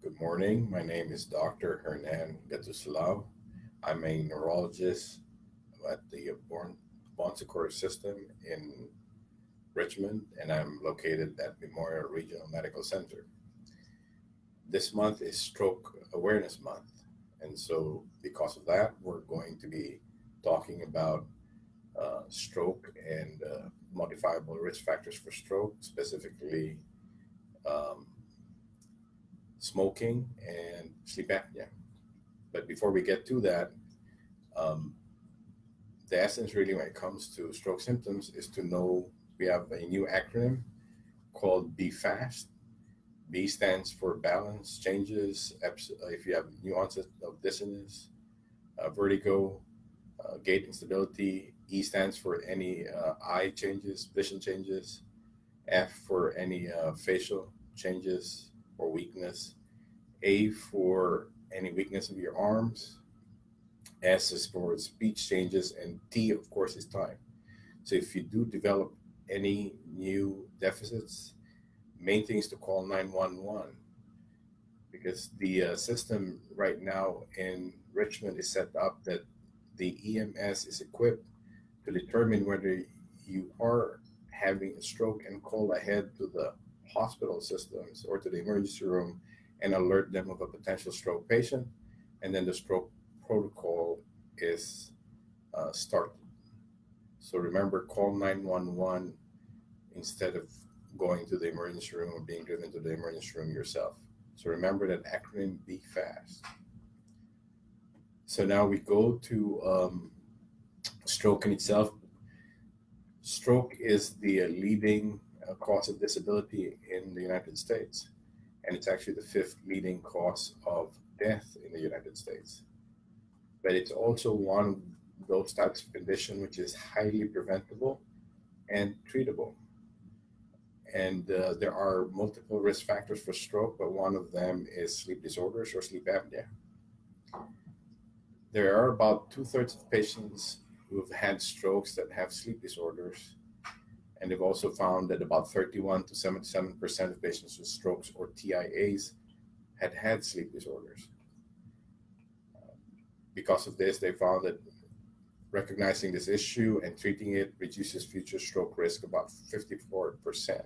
Good morning. My name is Dr. Hernan Gatuslao. I'm a neurologist at the Bon Secours System in Richmond, and I'm located at Memorial Regional Medical Center. This month is Stroke Awareness Month, and so because of that, we're going to be talking about stroke and modifiable risk factors for stroke, specifically um, smoking and sleep apnea. But before we get to that, um, the essence really when it comes to stroke symptoms is to know we have a new acronym called Be Fast. B stands for balance changes, if you have new onset of dizziness, vertigo, gait instability. E stands for any eye changes, vision changes. F for any facial changes or weakness. A for any weakness of your arms. S is for speech changes, and T, of course, is time. So if you do develop any new deficits, main thing is to call 911 because the system right now in Richmond is set up that the EMS is equipped to determine whether you are having a stroke and call ahead to the hospital systems or to the emergency room and alert them of a potential stroke patient. And then the stroke protocol is started. So remember, call 911 instead of going to the emergency room or being driven to the emergency room yourself. So remember that acronym Be Fast. So now we go to stroke in itself. Stroke is the leading cause of disability in the United States, and it's actually the fifth leading cause of death in the United States. But it's also one of those types of condition which is highly preventable and treatable. And there are multiple risk factors for stroke, but one of them is sleep disorders or sleep apnea. There are about two-thirds of patients who have had strokes that have sleep disorders, and they've also found that about 31 to 77% of patients with strokes or TIAs had sleep disorders. Because of this, they found that recognizing this issue and treating it reduces future stroke risk about 54%.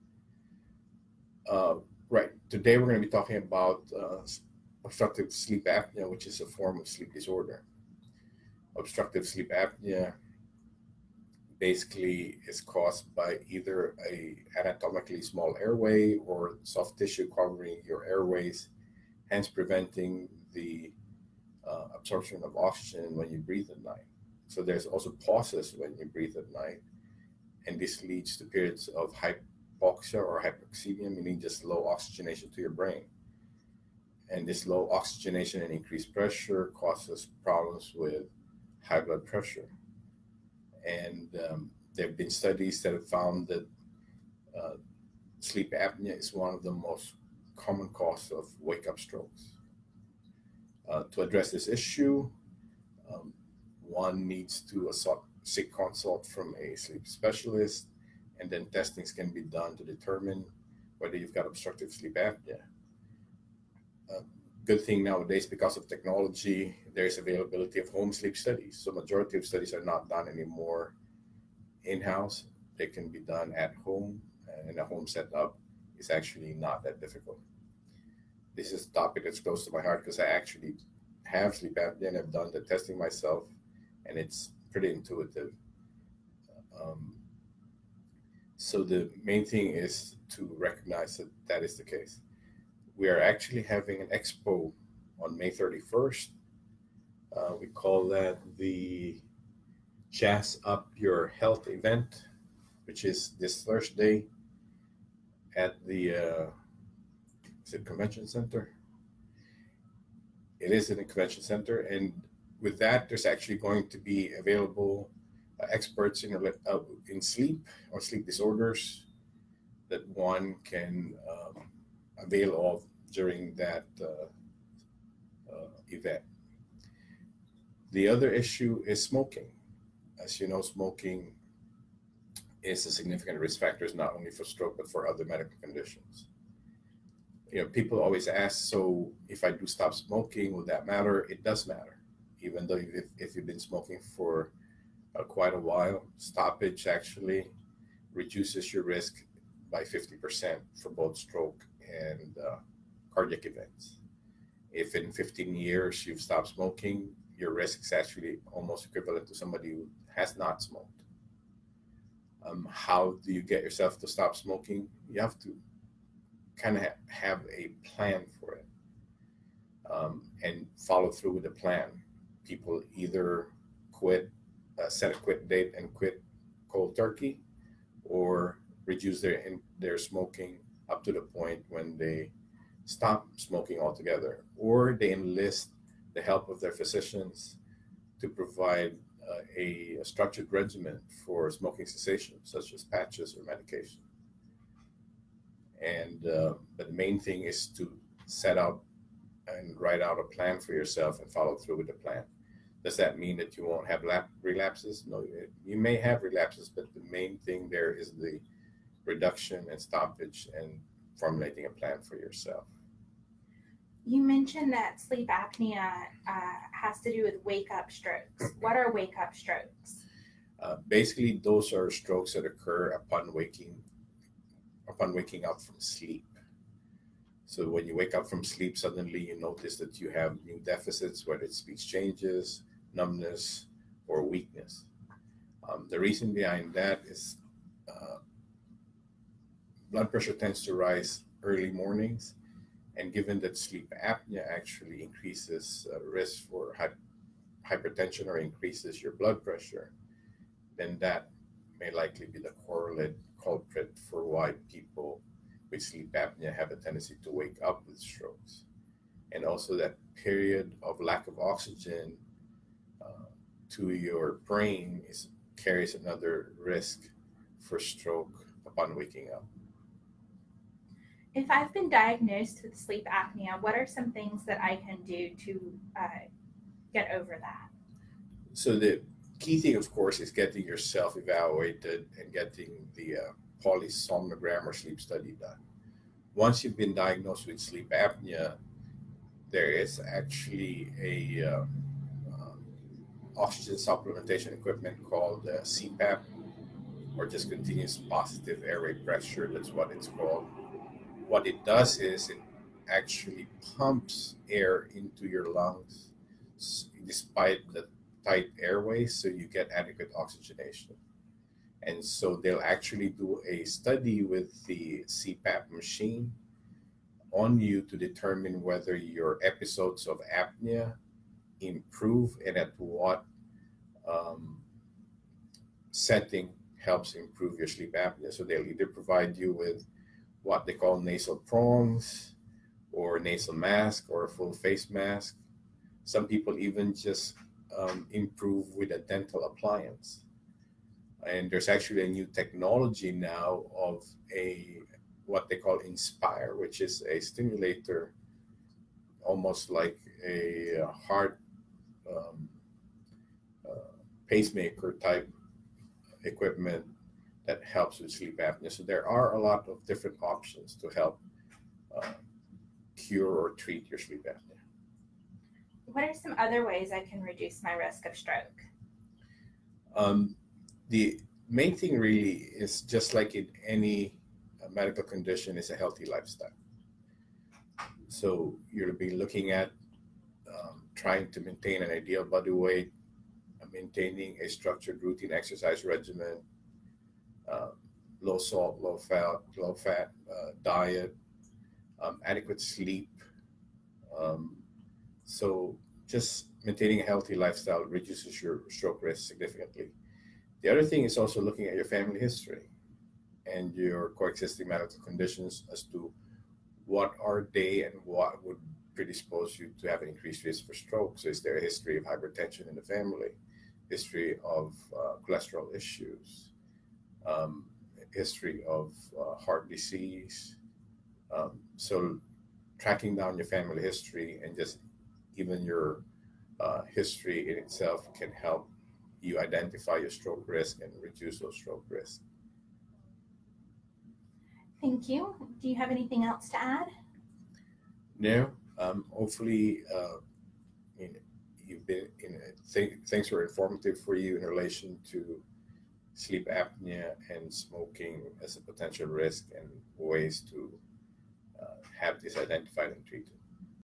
Right, today we're going to be talking about obstructive sleep apnea, which is a form of sleep disorder. Obstructive sleep apnea basically is caused by either a anatomically small airway or soft tissue covering your airways, hence preventing the absorption of oxygen when you breathe at night. So there's also pauses when you breathe at night, and this leads to periods of hypoxia or hypoxemia, meaning just low oxygenation to your brain. And this low oxygenation and increased pressure causes problems with high blood pressure. And there have been studies that have found that sleep apnea is one of the most common causes of wake-up strokes. To address this issue, one needs to seek consult from a sleep specialist, and then testings can be done to determine whether you've got obstructive sleep apnea. Good thing nowadays, because of technology, there's availability of home sleep studies. So majority of studies are not done anymore in-house. They can be done at home, and in a home setup is actually not that difficult. This is a topic that's close to my heart because I actually have sleep apnea and I've done the testing myself, and it's pretty intuitive. So the main thing is to recognize that that is the case. We are actually having an expo on May 31st. We call that the Jazz Up Your Health event, which is this Thursday at the is it Convention Center? It is in the Convention Center, and with that, there's actually going to be available experts in sleep or sleep disorders that one can avail of during that event. The other issue is smoking. As you know, smoking is a significant risk factor not only for stroke but for other medical conditions. People always ask, so if I do stop smoking, will that matter? It does matter. Even though if you've been smoking for quite a while, stoppage actually reduces your risk by 50% for both stroke and cardiac events. If in 15 years you've stopped smoking, your risk is actually almost equivalent to somebody who has not smoked. How do you get yourself to stop smoking? You have to kind of have a plan for it, and follow through with the plan. People either quit, set a quit date and quit cold turkey, or reduce their smoking up to the point when they stop smoking altogether, or they enlist the help of their physicians to provide a structured regimen for smoking cessation, such as patches or medication. And but the main thing is to set out and write out a plan for yourself and follow through with the plan. Does that mean that you won't have relapses? No, you may have relapses, but the main thing there is the reduction and stoppage and formulating a plan for yourself. You mentioned that sleep apnea has to do with wake-up strokes. What are wake-up strokes? Basically, those are strokes that occur upon waking up from sleep. So when you wake up from sleep, suddenly you notice that you have new deficits, whether it's speech changes, numbness, or weakness. The reason behind that is blood pressure tends to rise early mornings, and given that sleep apnea actually increases risk for hypertension or increases your blood pressure, then that may likely be the correlate culprit for why people with sleep apnea have a tendency to wake up with strokes. And also that period of lack of oxygen to your brain carries another risk for stroke upon waking up. If I've been diagnosed with sleep apnea, what are some things that I can do to get over that? So the key thing, of course, is getting yourself evaluated and getting the polysomnogram or sleep study done. Once you've been diagnosed with sleep apnea, there is actually a oxygen supplementation equipment called CPAP, or just continuous positive airway pressure. That's what it's called. What it does is it actually pumps air into your lungs despite the tight airways, so you get adequate oxygenation. And so they'll actually do a study with the CPAP machine on you to determine whether your episodes of apnea improve and at what setting helps improve your sleep apnea. So they'll either provide you with what they call nasal prongs or nasal mask or a full face mask. Some people even just improve with a dental appliance. And there's actually a new technology now of what they call Inspire, which is a stimulator, almost like a heart pacemaker type equipment that helps with sleep apnea. So there are a lot of different options to help cure or treat your sleep apnea. What are some other ways I can reduce my risk of stroke? The main thing really is, just like in any medical condition, is a healthy lifestyle. So you'll be looking at trying to maintain an ideal body weight, maintaining a structured routine exercise regimen, low salt, low fat diet, adequate sleep. So just maintaining a healthy lifestyle reduces your stroke risk significantly. The other thing is also looking at your family history and your coexisting medical conditions as to what are they and what would predispose you to have an increased risk for stroke. So is there a history of hypertension in the family, history of cholesterol issues, history of heart disease? So tracking down your family history and just even your history in itself can help you identify your stroke risk and reduce those stroke risks. Thank you. Do you have anything else to add? No, hopefully, you know, you've been things were informative for you in relation to sleep apnea and smoking as a potential risk and ways to have this identified and treated.